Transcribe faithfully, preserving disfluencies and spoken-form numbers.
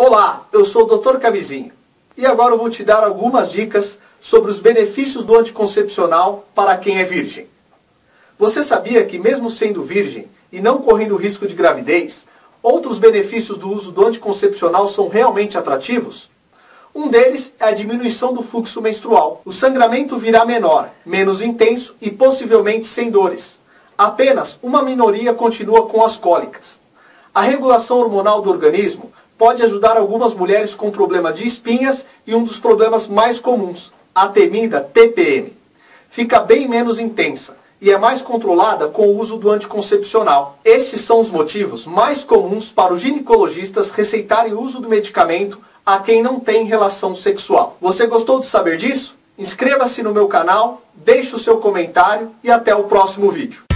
Olá, eu sou o doutor Camisinha e agora eu vou te dar algumas dicas sobre os benefícios do anticoncepcional para quem é virgem. Você sabia que mesmo sendo virgem e não correndo risco de gravidez, outros benefícios do uso do anticoncepcional são realmente atrativos? Um deles é a diminuição do fluxo menstrual. O sangramento virá menor, menos intenso e possivelmente sem dores. Apenas uma minoria continua com as cólicas. A regulação hormonal do organismo pode ajudar algumas mulheres com problema de espinhas e um dos problemas mais comuns, a temida T P M. Fica bem menos intensa e é mais controlada com o uso do anticoncepcional. Estes são os motivos mais comuns para os ginecologistas receitarem o uso do medicamento a quem não tem relação sexual. Você gostou de saber disso? Inscreva-se no meu canal, deixe o seu comentário e até o próximo vídeo.